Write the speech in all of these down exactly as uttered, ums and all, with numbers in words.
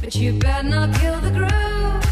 but you better not kill the groove.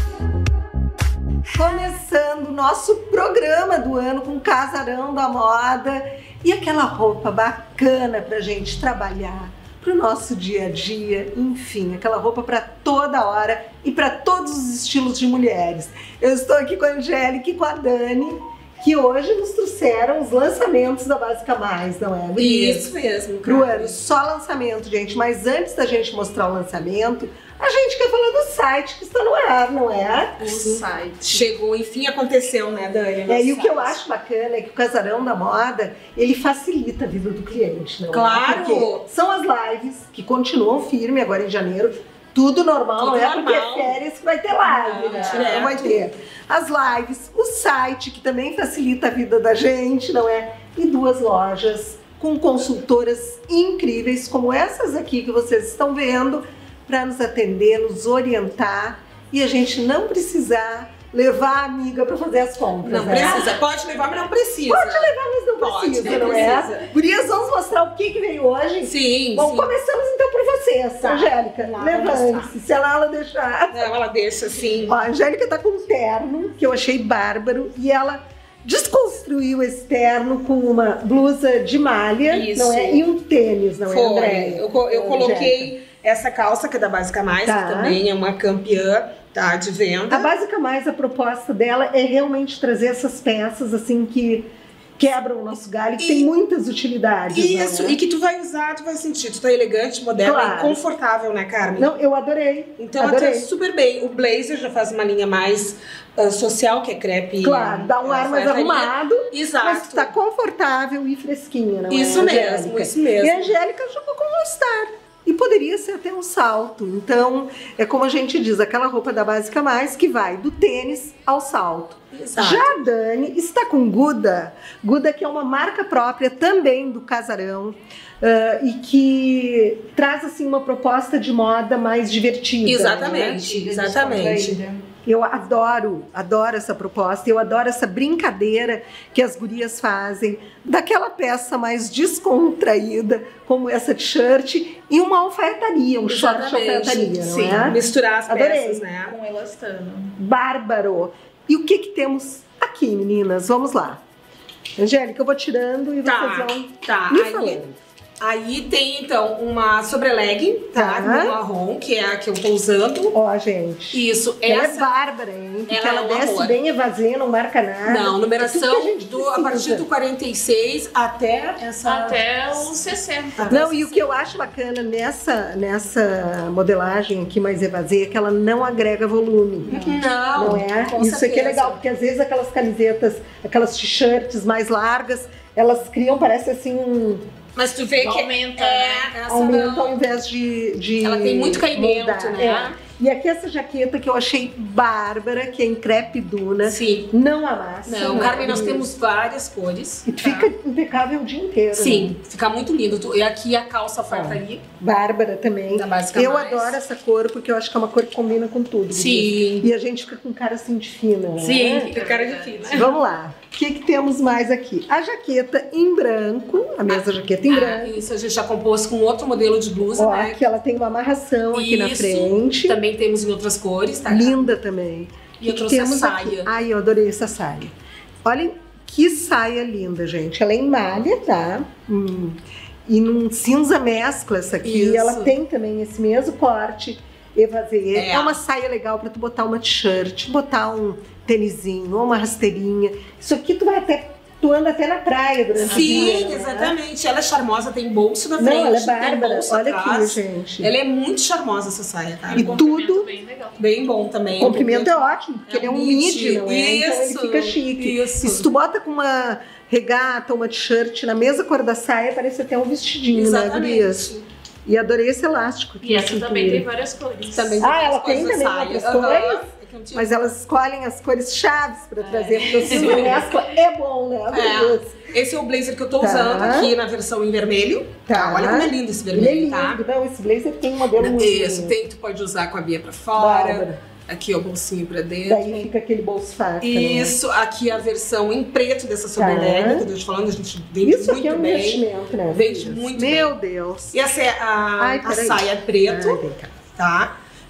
Começando o nosso programa do ano com Casarão da Moda e aquela roupa bacana pra gente trabalhar, pro nosso dia a dia, enfim, aquela roupa para toda hora e para todos os estilos de mulheres. Eu estou aqui com a Angélica e com a Dani, que hoje nos trouxeram os lançamentos da Básica Mais, não é? Isso mesmo. Pro ano, só lançamento, gente. Mas antes da gente mostrar o lançamento, a gente quer falar do site que está no ar, não é? O site. Chegou, enfim, aconteceu, né, Dani? É, e o que eu acho bacana é que o Casarão da Moda, ele facilita a vida do cliente, não é? Claro! Porque são as lives que continuam firme agora em janeiro. Tudo normal, Tudo não é normal. porque é férias que vai ter live, Não, né? direto. Não vai ter. As lives, o site que também facilita a vida da gente, não é? E duas lojas com consultoras incríveis como essas aqui que vocês estão vendo para nos atender, nos orientar e a gente não precisar levar a amiga para fazer as compras. Não né? precisa. Pode levar, mas não precisa. Pode levar, mas não Pode, precisa, não não precisa. é? Gurias, vamos mostrar o que, que veio hoje? Sim, Bom, sim. começamos então por vocês, Tá. Angélica. Lá, Levante-se, se a Lala deixar. Não, ela deixa assim. Ó, a Angélica tá com um terno que eu achei bárbaro e ela desconstruiu esse terno com uma blusa de malha, Isso. não é? E um tênis, não é, Foi. André? Eu, co- eu Angélica. coloquei essa calça que é da Básica Mais, Tá. que também é uma campeã, tá, de venda. A Básica Mais, a proposta dela é realmente trazer essas peças assim que quebram o nosso galho, que E- tem muitas utilidades. Isso, não é? e que tu vai usar, tu vai sentir, tu tá elegante, moderna Claro. e confortável, né, Carmen? Não, eu adorei. Então adorei. ela tá super bem. O blazer já faz uma linha mais ah, social, que é crepe. Claro, dá um ah, ar mais alfaiataria. arrumado, Exato. mas tá confortável e fresquinha, não é, Isso mesmo, Angélica? isso mesmo. E a Angélica jogou com All Star. E poderia ser até um salto. Então, é como a gente diz, aquela roupa da Básica Mais que vai do tênis ao salto. Exato. Já a Dani está com Guda. Guda, que é uma marca própria também do Casarão. ah, e que traz assim uma proposta de moda mais divertida. Exatamente, né? exatamente. Eu adoro, adoro essa proposta, eu adoro essa brincadeira que as gurias fazem, daquela peça mais descontraída, como essa t-shirt, e uma alfaiataria, um short de alfaiataria, não Sim, é? misturar as Adorei. peças, né? Com elastano. Bárbaro! E o que que temos aqui, meninas? Vamos lá. Angélica, eu vou tirando e Tá, vocês vão tá. me Aí, falando. aí tem, então, uma sobreleg, tá? Tá. No marrom, que é a que eu tô usando. Ó, gente. Isso, Ela é essa... bárbara, hein? Porque Ela ela, é um desce amor. bem evazia, não marca nada. Não, É tudo que numeração a gente do, a precisa. partir do quarenta e seis até essa... Até os sessenta. Não, e o que eu acho bacana nessa, nessa modelagem aqui mais evazia é que ela não agrega volume. Não, Não é? com Isso aqui é certeza. legal, porque às vezes aquelas camisetas, aquelas t-shirts mais largas, elas criam, parece assim, um Mas tu vê que Aumenta, é, né? essa aumento não. ao invés de, de Ela tem muito caimento, moldar. né? É. E aqui essa jaqueta que eu achei bárbara, que é em crepe duna, Sim. não amassa. Não, é Carmen, nós bonito. temos várias cores. E fica impecável o dia inteiro. Sim, Né? fica muito lindo. Tu- E aqui a calça alfaiataria. Bárbara também. Da Básica Eu Mais. adoro essa cor, porque eu acho que é uma cor que combina com tudo. Sim. E a gente fica com cara assim de fina. né? Sim, fica cara de fita. Vamos lá. O que, que temos mais aqui? A jaqueta em branco, a mesma jaqueta em Ah, branco. isso a gente já compôs com outro modelo de blusa, Ó, né? aqui ela tem uma amarração aqui na Isso, frente. Também temos em outras cores, tá? Linda também. E eu que trouxe a temos saia. aqui? Ai, eu adorei essa saia. Olhem que saia linda, gente. Ela é em malha, tá? Hum. E num cinza mescla essa aqui. Isso. Ela tem também esse mesmo corte evasê. É. É uma saia legal pra tu botar uma t-shirt, botar um tênisinho ou uma rasteirinha. Isso aqui tu vai até... Tu anda até na praia durante o dia. Sim, né? exatamente. Ela é charmosa, tem bolso na Não, frente, ela é tem bárbara. bolso Olha atrás. aqui, gente. Ela é muito charmosa essa saia, cara. E tudo... Bem legal. Bem bom também. O comprimento é ótimo, porque É ele é um um midi, midi. não é? Então ele Isso, fica chique. isso. E se tu bota com uma regata, uma t-shirt na mesma cor da saia, parece até um vestidinho, né, gurias? Exatamente. E adorei esse elástico aqui E na essa cintura. também tem várias cores. Também Ah, ela outras tem cores também da outras saia. cores? Aham. É que eu tinha- Mas elas escolhem as cores chaves pra trazer, porque o Isso. cinza mescla é bom, né, gurias? Esse é o blazer que eu tô Tá. usando aqui na versão em vermelho. Tá. Olha como é lindo esse Ele é vermelho, lindo, tá? não, esse blazer tem um modelo muito Isso, lindo. tem, tu pode usar com a Bia pra fora. Bárbara. Aqui, ó, bolsinho pra dentro. Daí fica aquele bolso faca. Isso, aqui a versão em preto dessa sobrelega Tá. que eu tô te falando, a gente vende Isso muito aqui é um bem. investimento, né? Vende gurias? muito Meu bem. Deus. E essa é a, Ai, a peraí. saia preto, Ai, vem cá. tá?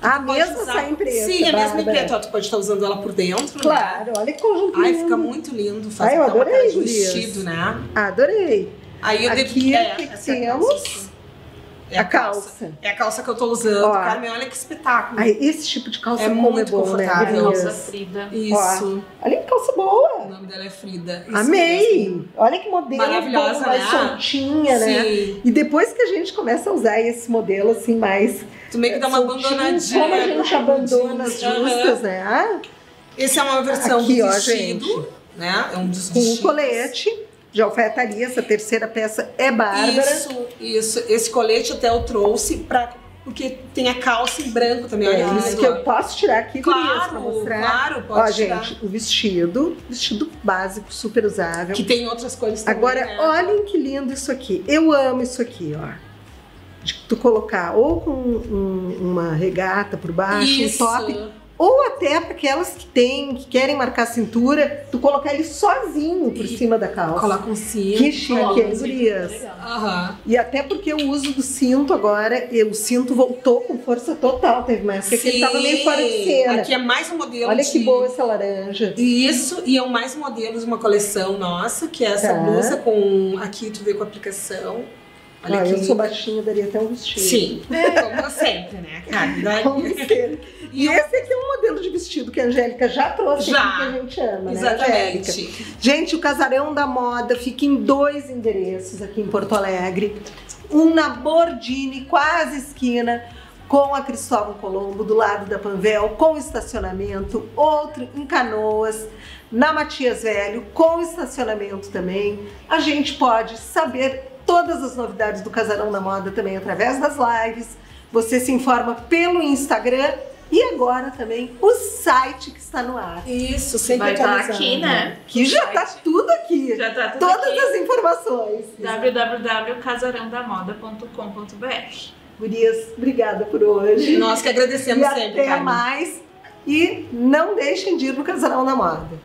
A Tu pode mesma usar- saia em preto. Sim, a mesma em Bárbara. preto. Ó, tu pode estar usando ela por dentro, né? Claro, olha que conjunto Ai, lindo. fica muito lindo. Faz Ai, eu até uma adorei, cara de gurias. vestido, né? Adorei. Aí eu Aqui, dei- o que que essa é a temos? calça. É A calça. É a calça que eu tô usando. Ó. Carmen, olha que espetáculo. Ai, esse tipo de calça É como muito é bom, né, confortável. gurias? Calça Frida. Isso. Olha que calça O boa. nome dela é Frida. Isso Amei. mesmo. Olha que modelo Maravilhosa, bom, mais né? soltinha, né? Sim. E depois que a gente começa a usar esse modelo assim mais Tu meio que dá uma soltinho, abandonadinha. como a gente abandona as Aham. justas, né? Ah, Esse é uma versão Aqui, do ó, vestido, gente. né? É um dos com o vestidos. colete de alfaiataria, essa terceira peça é bárbara. Isso, isso. Esse colete até eu trouxe pra... Porque tem a calça em branco também, olha É que isso lindo, que ó. eu posso tirar aqui, gurias, pra Claro, mostrar. claro, pode Ó, tirar. gente, o vestido, vestido básico, super usável. Que tem outras cores também, Agora, né? olhem que lindo isso aqui. Eu amo isso aqui, ó. De tu colocar ou com um- uma regata por baixo, Isso. um top, ou até para aquelas que tem, que querem marcar a cintura, tu colocar ele sozinho por E cima da calça. Coloca um cinto. Que chique, Coloca hein, um cinto, gurias? legal. Aham. E até porque o uso do cinto agora, e o cinto voltou com força total. Teve uma época que ele tava meio fora de cena. Aqui é mais um modelo Olha de... que boa essa laranja. Isso, e é o mais modelo de uma coleção nossa, que é essa Tá. blusa com... Aqui tu vê com a aplicação. Olha Ó, que eu sou linda. baixinha, daria até um vestido. Sim, como sempre, né, cara? Daí- Como ser. E E eu- esse aqui é um modelo de vestido que a Angélica já trouxe Já. aqui, que a gente ama, né, Angélica? Exatamente. Gente, o Casarão da Moda fica em dois endereços aqui em Porto Alegre. Um na Bordini, quase esquina, com a Cristóvão Colombo, do lado da Panvel, com estacionamento. Outro em Canoas, na Matias Velho, com estacionamento também. A gente pode saber todas as novidades do Casarão da Moda também através das lives. Você se informa pelo Instagram e agora também o site que está no ar. Isso, sempre Vai estar atualizando. aqui, né? Que já está tudo aqui. Já tá tudo Todas aqui. as informações. w w w ponto casarão da moda ponto com ponto b r. Gurias, obrigada por hoje. Nós que agradecemos e sempre, até Carmen. mais. E não deixem de ir no Casarão da Moda.